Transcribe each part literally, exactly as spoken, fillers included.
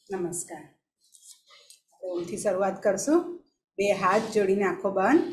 નમસ્કાર. ઓમથી શરૂઆત કરશું. બે હાથ જોડીને આંખો બંધ.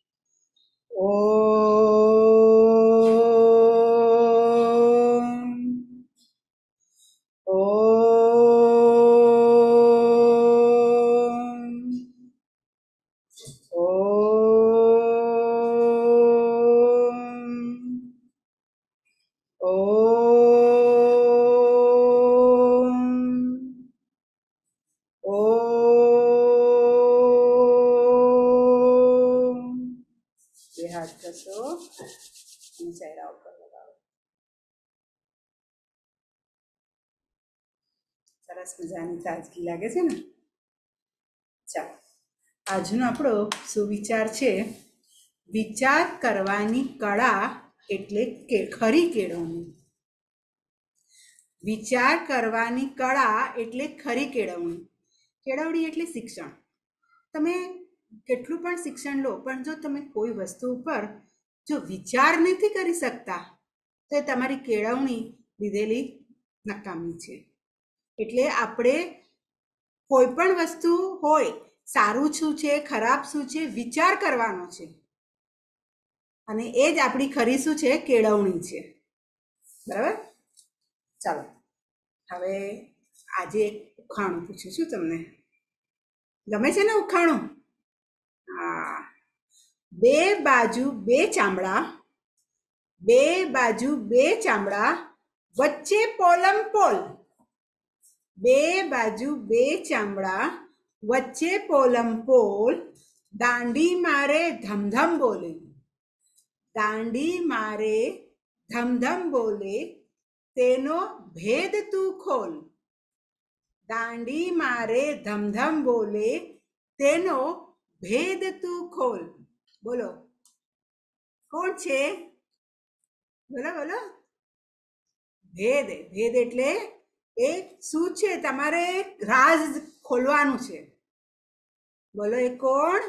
હાથ કરશો અને ચહેરા ઉપર લગાવો. સરસ મજાની તાજગી લાગે છે ને. ચાલો, આજનો આપણો સુવિચાર છે, વિચાર કરવાની કળા એટલે કે ખરી કેળવણી. વિચાર કરવાની કળા એટલે ખરી કેળવણી. કેળવણી એટલે શિક્ષણ. તમે કેટલું પણ શિક્ષણ લો, પણ જો તમે કોઈ વસ્તુ ઉપર જો વિચાર નથી કરી શકતા તો એ તમારી કેળવણી લીધેલી નકામી છે. એટલે આપણે કોઈ પણ વસ્તુ હોય, સારું શું છે, ખરાબ શું છે, વિચાર કરવાનો છે, અને એ જ આપણી ખરી શું છે, કેળવણી છે. બરાબર? ચાલો, હવે આજે એક ઉખાણું પૂછું છું તમને. ગમે છે ને ઉખાણું? હા. બે બાજુ બે ચામડા, બે બાજુ બે ચામડા, વચ્ચે પોલમ પોલ. બે બાજુ બે ચામડા, વચ્ચે પોલમ પોલ, દાંડી મારે ધમધમ બોલે. દાંડી મારે ધમધમ બોલે, તેનો ભેદ તું ખોલ. દાંડી મારે ધમધમ બોલે, તેનો ભેદ તું ખોલ. બોલો, કોણ છે? બોલો બોલો. ભેદ. ભેદ એટલે એ શું છે? તમારે રાજ ખોલવાનું છે. બોલો, એ કોણ?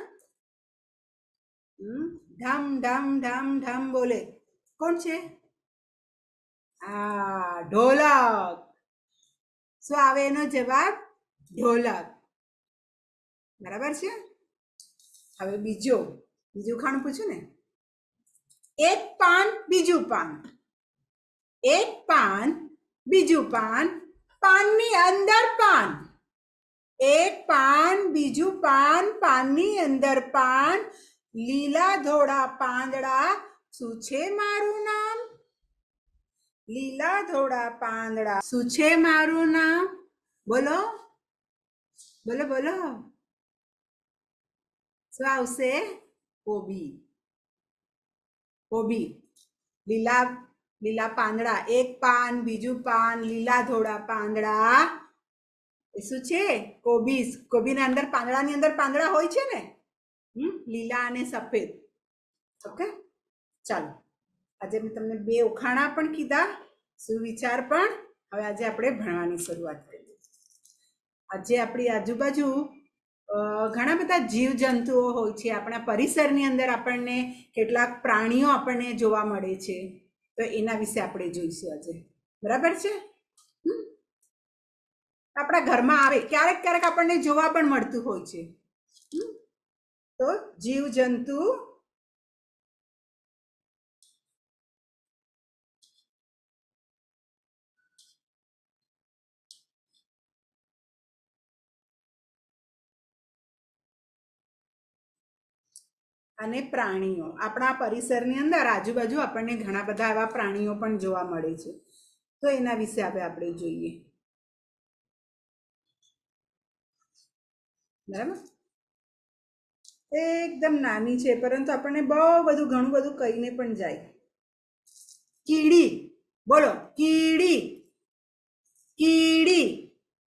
ઢમ ઢમ ઢમ ઢમ બોલે. કોણ છે? હા, ઢોલક. શું આવે એનો જવાબ? ઢોલક. બરાબર છે. હવે બીજો બીજું ખાણું પૂછું ને. એક પાન બીજું પાન, એક પાન બીજું પાન, પાનની અંદર પાન. એક પાન બીજું પાન, પાનની અંદર પાન, લીલા ધોળા પાંદડા, શું છે મારું નામ? લીલા ધોળા પાંદડા, શું છે મારું નામ? બોલો બોલો બોલો. શું આવશે? કોબી. કોબી. લીલા લીલા પાંદડા, એક પાન બીજું પાન, લીલા ધોળા પાંદડા, એ શું છે? કોબીસ. કોબીના અંદર પાંદડાની અંદર પાંદડા હોય છે ને, હમ લીલા અને સફેદ. ઓકે, ચાલો, આજે મેં તમને બે ઉખાણા પણ કીધા, સુવિચાર પણ. હવે આજે આપણે ભણવાની શરૂઆત કરીએ. આજે આપણી આજુબાજુ ઘણા બધા જીવજંતુઓ હોય છે. આપણા પરિસરની અંદર આપણને કેટલાક પ્રાણીઓ આપણને જોવા મળે છે, તો એના વિશે આપણે જોઈશું આજે. બરાબર છે? આપણા ઘરમાં આવે, ક્યારેક ક્યારેક આપણને જોવા પણ મળતું હોય છે. તો જીવજંતુ અને પ્રાણીઓ. આપણા પરિસરની અંદર આજુબાજુ આપણને ઘણા બધા એવા પ્રાણીઓ પણ જોવા મળે છે, તો એના વિશે હવે આપણે જોઈએ. બરાબર? એકદમ નાની છે, પરંતુ આપણને બહુ બધું ઘણું બધું કહીને પણ જાય. કીડી. બોલો, કીડી. કીડી.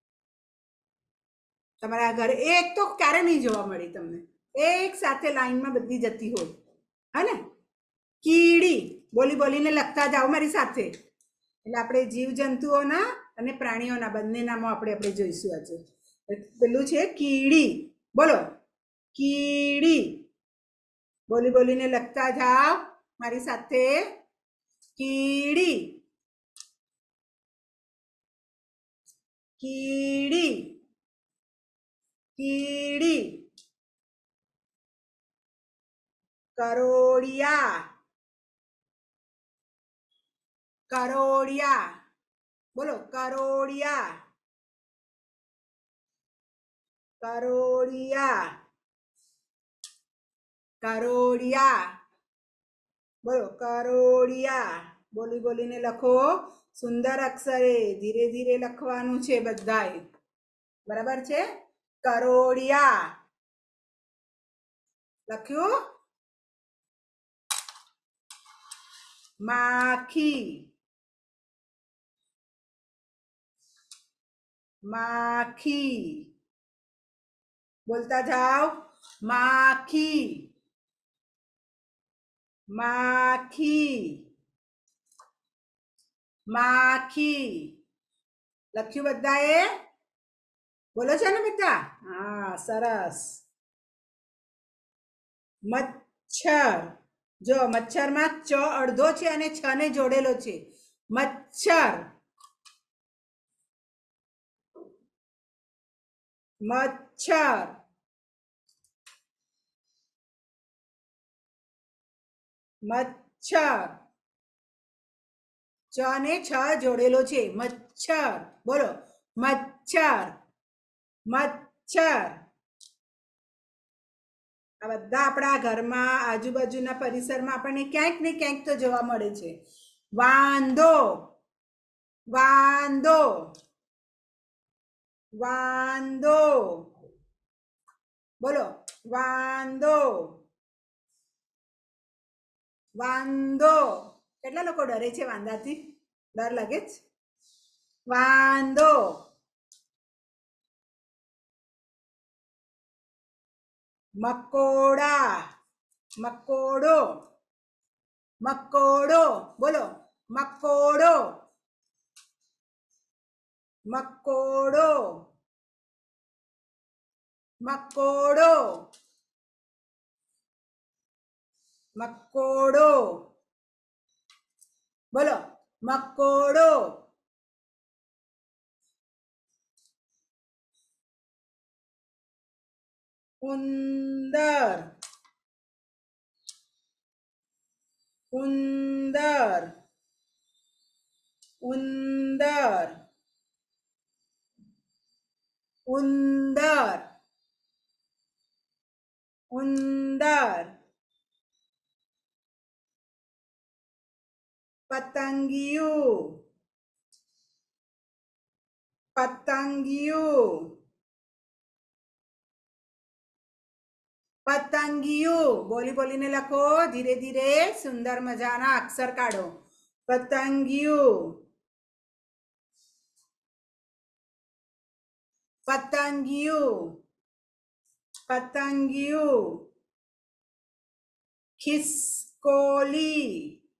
તમારા ઘરે એક તો ક્યારે નહીં જોવા મળી તમને, એક સાથે લાઈનમાં બધી જતી હોય, હા ને? કીડી. બોલી બોલીને લખતા જાઓ મારી સાથે. એટલે આપણે જીવજંતુઓના અને પ્રાણીઓના બંને નામો આપણે આપણે જોઈશું આજે. પેલું છે કીડી. બોલો, કીડી. બોલી બોલીને લખતા જાઓ મારી સાથે. કીડી. કીડી. કીડી, કરોડિયા, કરોડિયા, બોલો કરોડિયા, કરોડિયા, કરોડિયા, બોલો કરોડિયા. બોલી બોલીને લખો, સુંદર અક્ષરે ધીરે ધીરે લખવાનું છે બધાએ, બરાબર છે? કરોડિયા લખ્યું. માખી, માખી, બોલતા જાઓ, માખી, માખી, માખી. લખ્યું બધાએ? બોલો છો ને બધા? હા, સરસ. મચ્છર, જો મચ્છરમાં ચ અડધો છે અને છ ને જોડેલો છે. મચ્છર, મચ્છર, મચ્છર, ચ ને છ જોડેલો છે. મચ્છર, બોલો મચ્છર, મચ્છર. આ બધા આપણા ઘરમાં આજુબાજુના પરિસરમાં આપણને ક્યાંક ને ક્યાંક તો જોવા મળે છે. વાંદો, વાંદો, વાંદો, બોલો વાંદો, વાંદો. કેટલા લોકો ડરે છે વાંદાથી? ડર લાગે છે? વાંદો, મકોડા, મકોડો, મકોડો, બોલો મકોડો, મકોડો, મકોડો, મકોડો, બોલો મકોડો. ઉંદર, ઉંદર, ઉંદર, ઉંદર, ઉંદર. પતંગિયું, પતંગિયું, પતંગિયું. બોલી બોલીને લખો, ધીરે ધીરે સુંદર મજાના અક્ષર કાઢો. પતંગિયું, પતંગિયું, પતંગિયું. ખિસકોલી,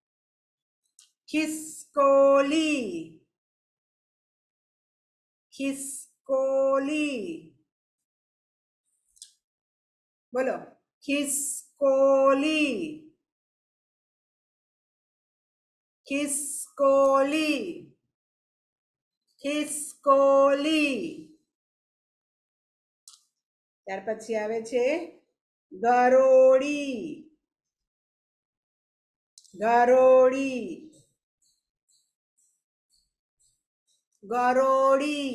ખિસકોલી, ખિસકોલી, બોલો ખિસકોલી, ખિસકોલી, ખિસકોલી. ત્યાર પછી આવે છે ગરોળી, ગરોળી, ગરોળી,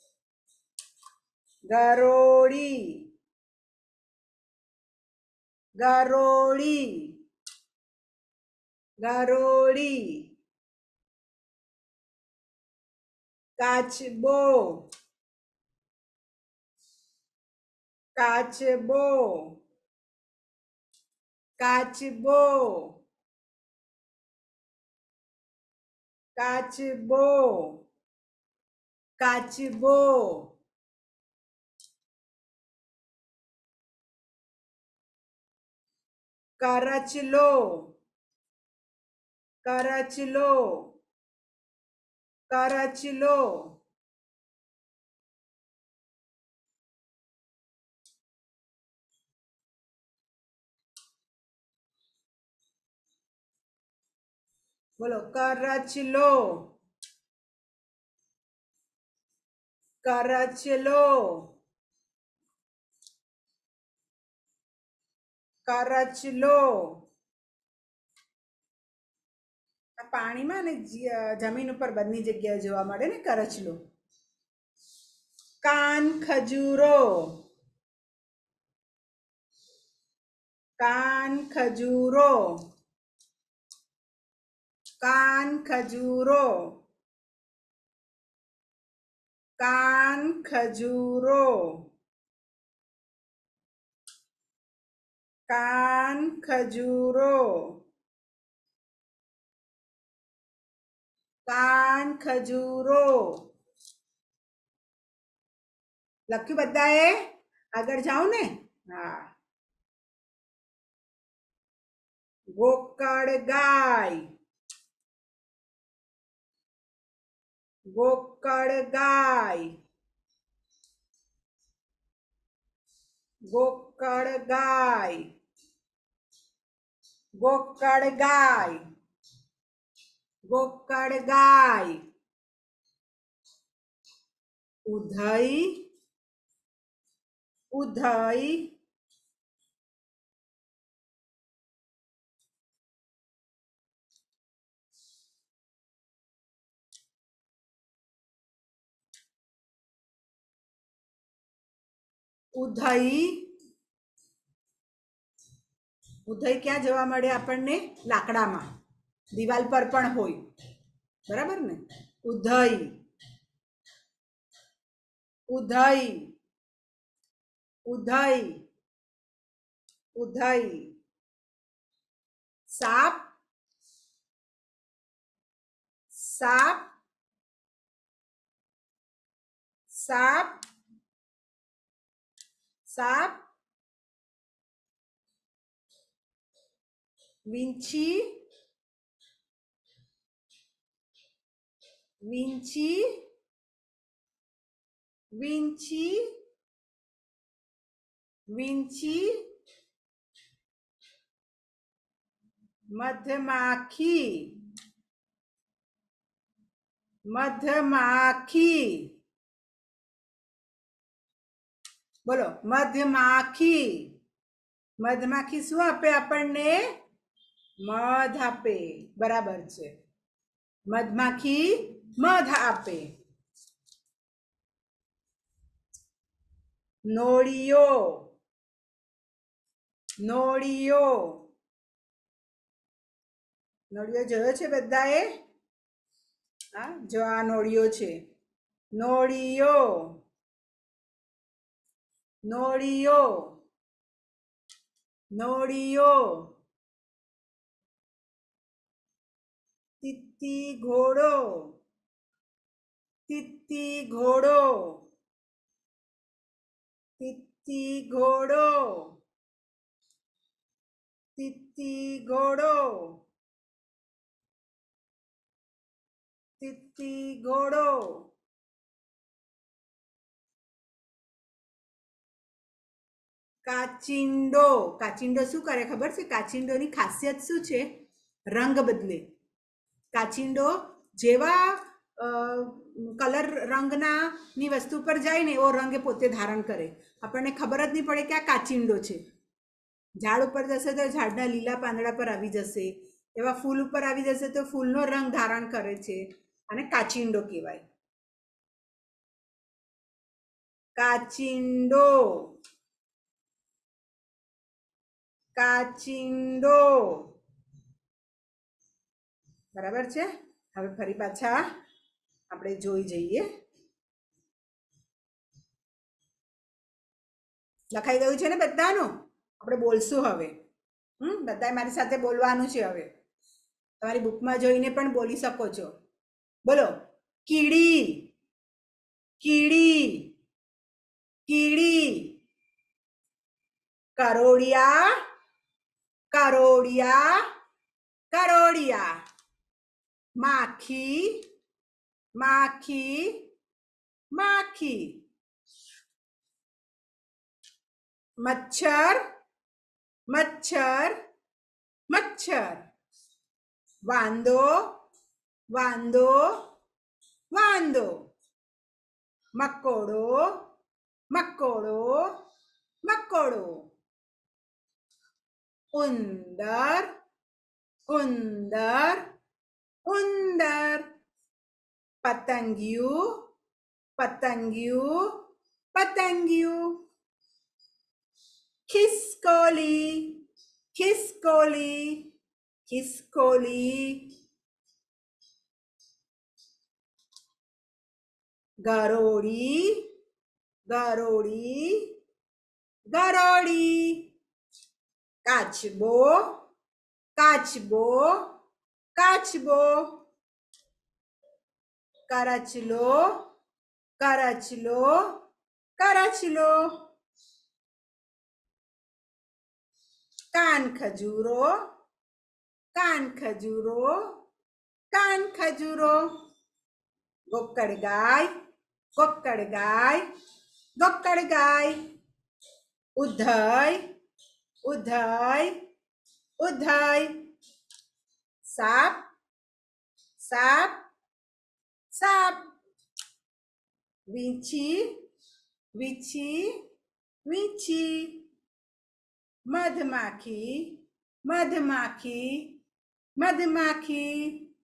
ગરોળી, ગરોળી, ગરોળી. કાચબો, કાચબો, કાચબો, કાચબો, કાચબો. કરચલો, કરચલો, કરચલો. બોલો કરચલો, કરચલો. કરચલો, પાણીમાં ને જમીન ઉપર બંને જગ્યાએ જોવા મળે ને કરચલો. કાન ખજૂરો, કાન ખજૂરો, કાન ખજૂરો, કાન ખજૂરો, કાન ખજૂરો, કાન ખજૂરો. લખ્યું બધાએ? આગળ જાઉં ને? હા. ગોકળ ગાય, ગોકળ ગાય, ગોકળ ગાય, ગોકળ ગાય, ગોકળ ગાય. ઉધઈ, ઉધઈ, ઉધઈ. ઉધઈ ક્યાં જોવા મળે આપણને? લાકડામાં, દિવાલ પર પણ હોય, બરાબર ને? ઉધઈ, ઉધઈ, ઉધઈ, ઉધઈ. સાપ, સાપ, સાપ, સાપ. વીંછી, વીંછી, વીંછી, વીંછી. મધમાખી, મધમાખી. બોલો, મધમાખી. મધમાખી શું આપે આપણને? મધ આપે, બરાબર છે. મધમાખી મધ આપે. નોળિયો, નોળિયો. નોળિયો જોયો છે બધાએ? હા, જો આ નોળિયો છે. નોળિયો, નોળિયો, નોળિયો. તીતી ઘોડો, તીતી ઘોડો, તીતી ઘોડો, તીતી ઘોડો, તીતી ઘોડો. કાચિંડો, કાચિંડો શું કરે ખબર છે? કાચિંડોની ખાસિયત શું છે? રંગ બદલે. કાચિંડો જેવા કલર રંગના ની વસ્તુ પર જાય ને એવો રંગ પોતે ધારણ કરે. આપણને ખબર જ નહીં પડે કે આ કાચિંડો છે. ઝાડ ઉપર જશે તો ઝાડના લીલા પાંદડા પર આવી જશે, એવા ફૂલ ઉપર આવી જશે તો ફૂલનો રંગ ધારણ કરે છે, અને કાચિંડો કહેવાય. કાચિંડો, કાચિંડો. બરાબર છે? હવે ફરી પાછા આપણે જોઈ જઈએ. લખાઈ ગયું છે ને બધાનું? આપણે બોલશું હવે. હમ બધાએ મારી સાથે બોલવાનું છે. હવે તમારી બુકમાં જોઈને પણ બોલી શકો છો. બોલો, કીડી, કીડી, કીડી. કરોડિયા, કરોડિયા, કરોડિયા. માખી, માખી, માખી. મચ્છર, મચ્છર, મચ્છર. વાંદો, વાંદો, વાંદો. મકોડો, મકોડો, મકોડો. ઉંદર ઉંદર ઉંદર. પતંગિયું પતંગિયું પતંગિયું. ખિસકોલી ખિસકોલી ખિસકોલી. ગરોળી ગરોળી ગરોળી. કાચબો કાચબો કાચબો. કરચલો કરચલો કરચલો. કાન ખજૂરો કાન ખજૂરો કાન ખજૂરો. ગોકળ ગાય ગોકળ ગાય ગોકળ ગાય. ઉધઈ ઉધઈ ઉધઈ. સાપ સાપ સાપ. વીંછી વીંછી વીંછી. મધમાખી મધમાખી મધમાખી.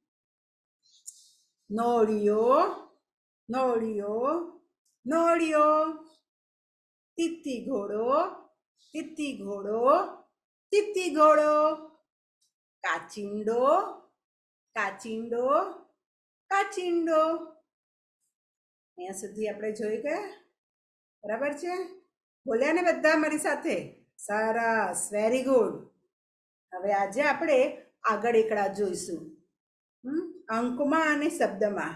નોળિયો નોળિયો નોળિયો. તીતી ઘોડો તીતી ઘોડો તીતી ઘોડો. કાચિંડો કાચિંડો કાચિંડો. અહીંયા સુધી આપણે જોઈ ગયા, બરાબર છે? બોલ્યા ને બધા મારી સાથે? સરસ, વેરી ગુડ. હવે આજે આપણે આગળ એકડા જોઈશું, અંકમાં અને શબ્દમાં.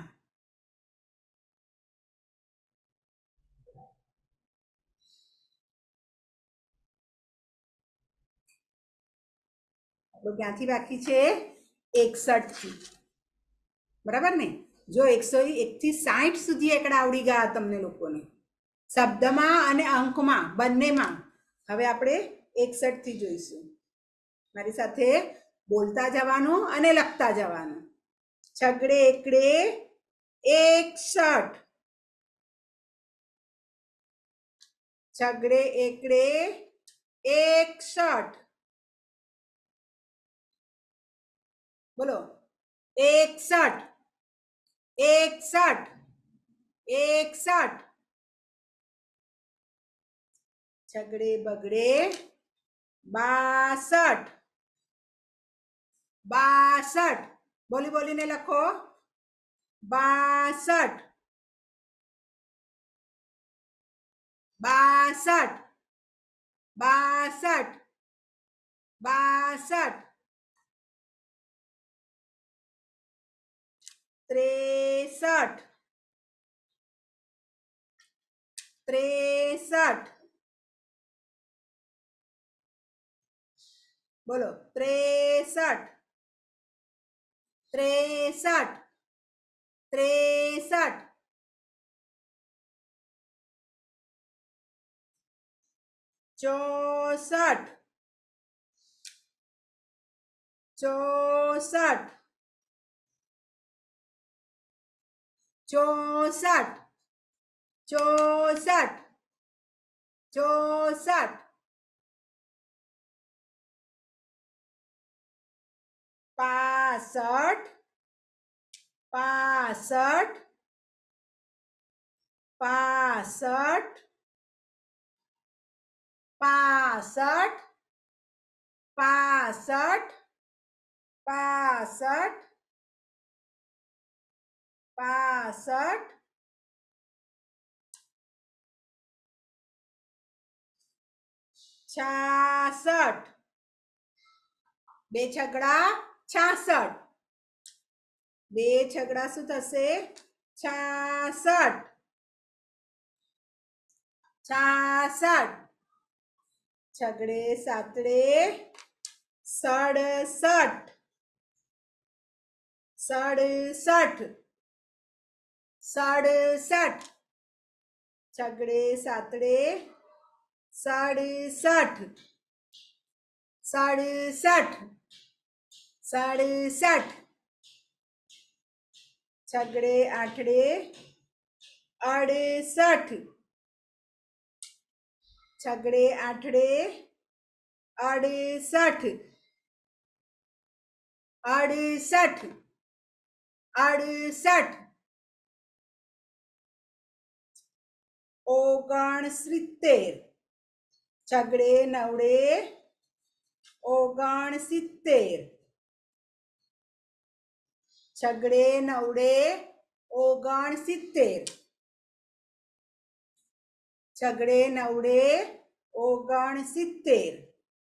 આપણું ક્યાંથી બાકી છે? એકસઠ થી, બરાબર ને? જો એકસો એક થી સાઠ સુધી એકડા આવડી ગયા તમને લોકોને, શબ્દમાં અને અંકમાં બંનેમાં. હવે આપણે એકસઠ થી જોઈશું. મારી સાથે બોલતા જવાનું અને લખતા જવાનું. છગડે એકડે એકસઠ. છગડે એકડે એકસઠ. બોલો, એકસઠ એકસઠ એકસઠ. છગડે બગડે બાસઠ. બાસઠ. બોલી બોલીને લખો. બાસઠ બાસઠ બાસઠ બાસઠ. ત્રેસઠ ત્રેસઠ. બોલો, ત્રેસઠ ત્રેસઠ ત્રેસઠ. ચોસઠ ચોસઠ ચોસઠ ચોસઠ ચોસઠ. પાસઠ પાસઠ પાસઠ પાસઠ પાસઠ પાસઠ પાસઠ. છાસઠ. બે છગડા છાસઠ. બે છગડા શું થશે? છાસઠ છાસઠ. છગડે સાતડે સડસઠ. સડસઠ સડસઠ. છગડે સાતડે સડસઠ સડસઠ સડસઠ. છગડે આઠડે અડસઠ. છગડે આઠડે अड़सठ अड़सठ अड़सठ ओगणसित्तेर छगड़े नवड़े ओगणसित्तेर छगड़े नवड़े ओगणसित्तेर छगड़े नवड़े ओगणसित्तेर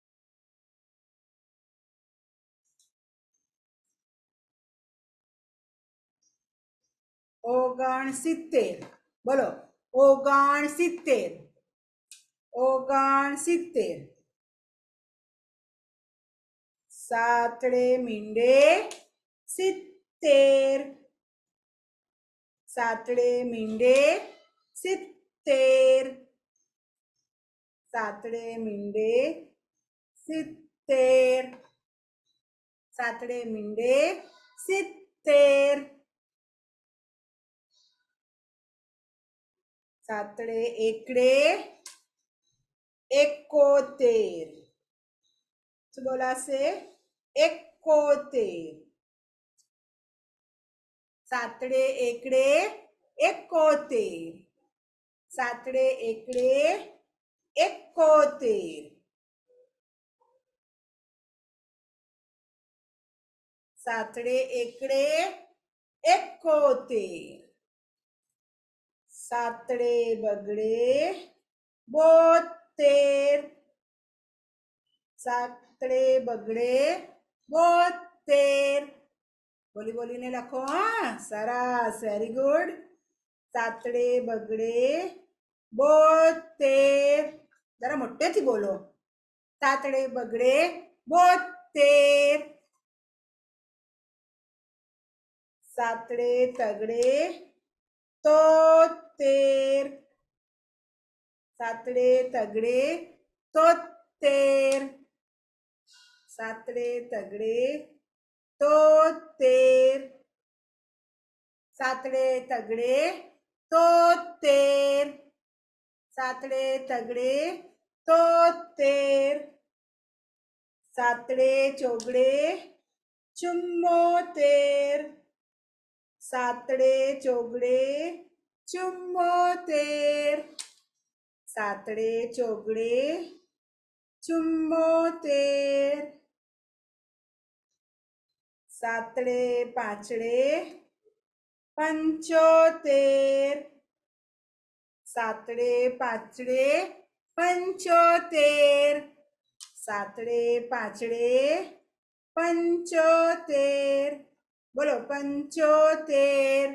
ओगणसित्तेर बोलो ओगणसित्तेर ओगणसित्तेर सातड़े मींडे सित्तेर सातड़े मींडे सित्तेर सातड़े मींडे सित्तेर सातड़े मींडे सित्तेर सातड़े एकड़े एकोतेर શું બોલાશે એકોતેર सातड़े एकड़े एकोतेर सातड़े एकड़े एकोतेर सातड़े एकड़े एकोतेर सातड़े बगड़े बोतेर सातड़े बगड़े बोतेर बोली बोली ने लखो हाँ सरस वेरी गुड सातड़े बगड़े बोतेर जरा मोटे थी बोलो सातड़े बगड़े बोतेर सातड़े तगड़े तोतेर सातड़े तगड़े तोतेर सातड़े तगड़े तोतेर सातड़े तगड़े तोतेर सातड़े तगड़े तोतेर सातड़े चौगड़े चुम्मोतेर सातड़े चौगड़े चुम्मोतेर सातड़े चौगड़े चुम्मोतेर सातड़े पांचड़े पंचोतेर सातड़े पांचड़े पंचोतेर सातड़े पांचड़े पंचोतेर बोलो पंचोतेर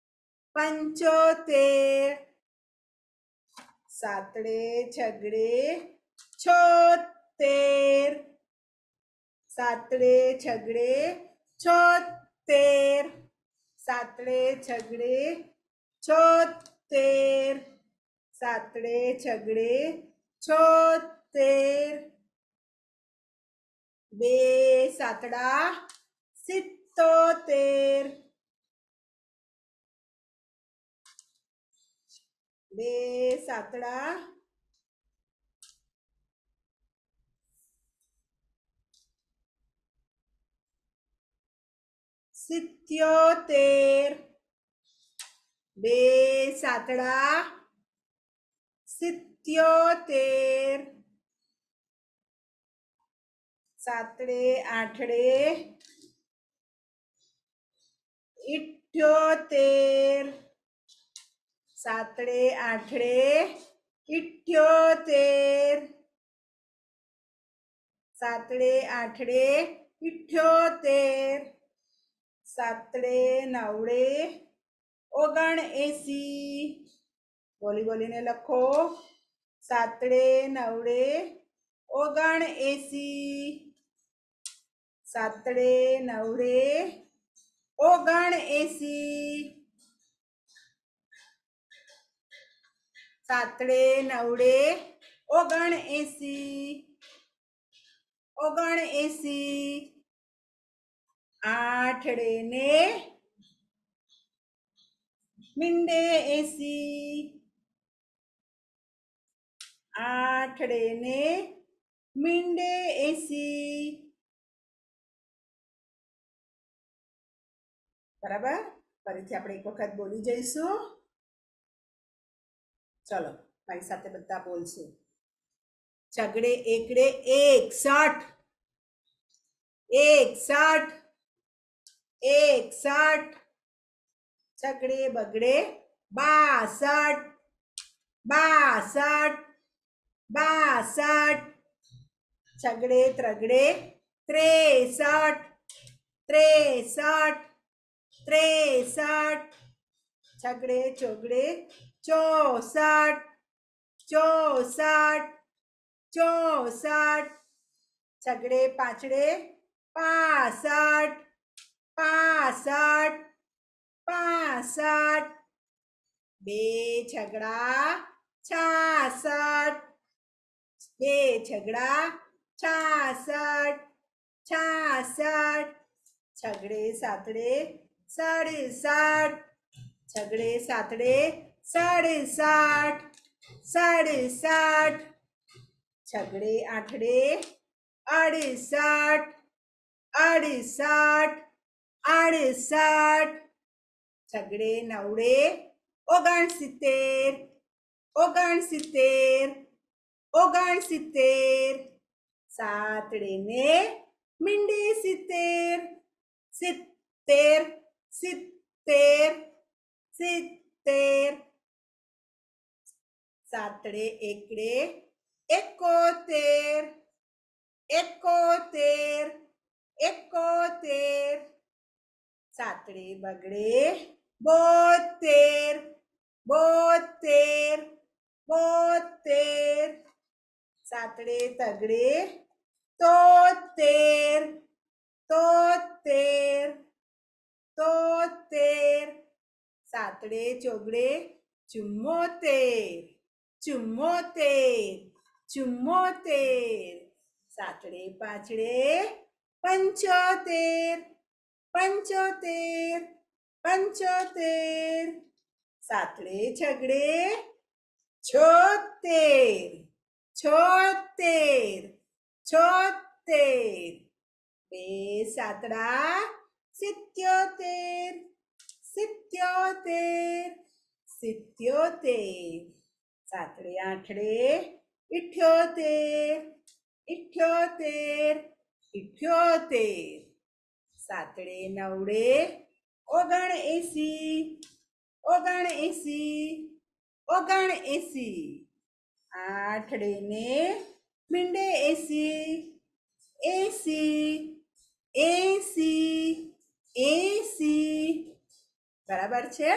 पंचोतेर सातड़े छगड़े छोतेर सातड़े छगड़े छोतेर सातड़े छगड़े छोतेर सातड़े छगड़े छोतेर बे सातड़ा सित्तोतेर बे सातड़ा सित्योतेर बे सातड़ा सित्योतेर सातड़े आठड़े इठ्योतेर सातड़े आठड़े इठ्योतेर सातड़े आठड़े इठ्योतेर सातड़े नवड़े ओगण एसी बोली बोली ने लखो सातड़े नवड़े ओगण एसी सातड़े नवड़े ओगण एसी सातड़े नवड़े ओगण एसी ओगण एसी आठड़े ने मींडे एसी आठड़े ने મીંડે એસી. બરાબર, ફરીથી આપણે એક વખત બોલી જઈશું. ચલો મારી સાથે બધા બોલશું. ચગડે એકડે એકસઠ, એકસઠ, એકસઠ. ચગડે બગડે બાસઠ, બાસઠ, બાસઠ. ચગડે ત્રગડે ત્રેસઠ, ત્રેસઠ, ત્રેસઠ. છગડે ચોગડે ચોસઠ, ચોસઠ, ચોસઠ. છગડે પાંચડે પાસઠ, પાસઠ, પાસઠ. બે છગડા છાસઠ, બે છગડા છાસઠ, છાસઠ. છગડે સાતડે સડસઠ, છગડે સાતડે સડસઠ, સડસઠ. છગડે આઠડે અડસઠ, અડસઠ, અડસઠ. છગડે નવડે ઓગણસિત્તેર, ઓગણસિત્તેર, ઓગણસિત્તેર. સાતડે ને મીંડે સિત્તેર, સિત્તેર, સિત્તેર, સિત્તેર. સાતડે એકડે એકોતેર, એકોતેર, એકોતેર. સાતડે બગડે બોતેર, બોતેર, બોતેર. સાતડે તગડે તોતેર, તોતેર, તોતેર. સાતડે ચોગડે ચુમ્મોતેર, ચુમ્મોતેર, ચુમ્મોતેર. સાતડે પાંચડે પંચોતેર, પંચોતેર, પંચોતેર. સાતડે છગડે છોતેર, છોતેર, છોતેર. બે સાતડા સિત્યોતેર, સિત્યોતેર, સિત્યોતેર. સાતડે આઠડે ઇઠ્યોતેર, ઇઠ્યોતેર, ઇઠ્યોતેર. સાતડે નવડે ઓગણ એસી, ઓગણ એસી, ઓગણ એસી. આઠડે ને મીંડે એસી, એસી, એસી, એસી. બરાબર છે?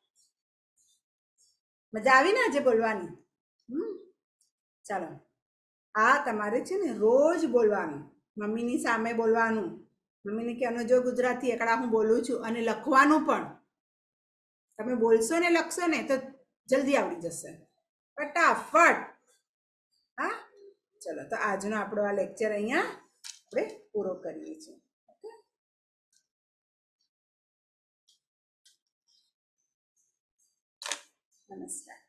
મજા આવી ને આજે બોલવાની? હમ ચાલો, આ તમારે છે ને રોજ બોલવાનું, મમ્મીની સામે બોલવાનું. મમ્મીને કહેવાનું જો ગુજરાતી એકડા હું બોલું છું, અને લખવાનું પણ. તમે બોલશો ને લખશો ને તો જલ્દી આવડી જશે, ફટાફટ. હા ચલો, તો આજનો આપણો આ લેક્ચર અહીંયા આપણે પૂરો કરીએ છીએ. નમસ્કાર.